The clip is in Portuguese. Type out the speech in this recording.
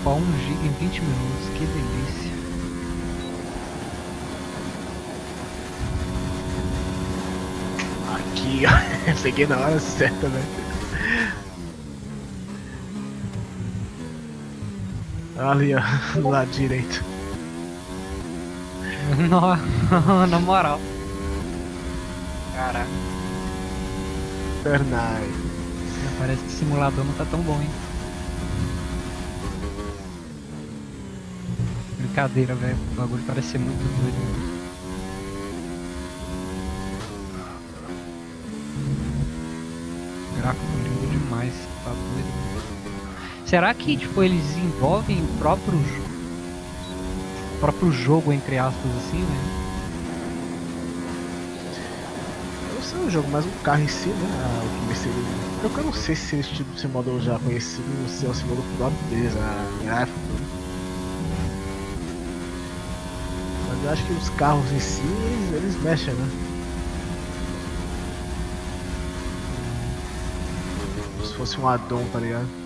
upar 1 GB em 20 minutos, que delícia. Aqui, ó. Peguei na hora certa, velho. Ali, ó, do lado direito. Na moral. Caraca, Bernai. parece que o simulador não tá tão bom, hein? Brincadeira, velho. O bagulho parece ser muito doido. Gráfico lindo demais, tá doido. Será que, tipo, eles desenvolvem o próprio jogo, entre aspas, assim, né? Eu não sei o jogo, mas o carro em si, né? O Mercedes. Eu não sei se esse tipo de simulador já conhecido, se é o simulador próprio deles, a gráfico. Mas eu acho que os carros em si, eles mexem, né? Como se fosse um addon, tá ligado?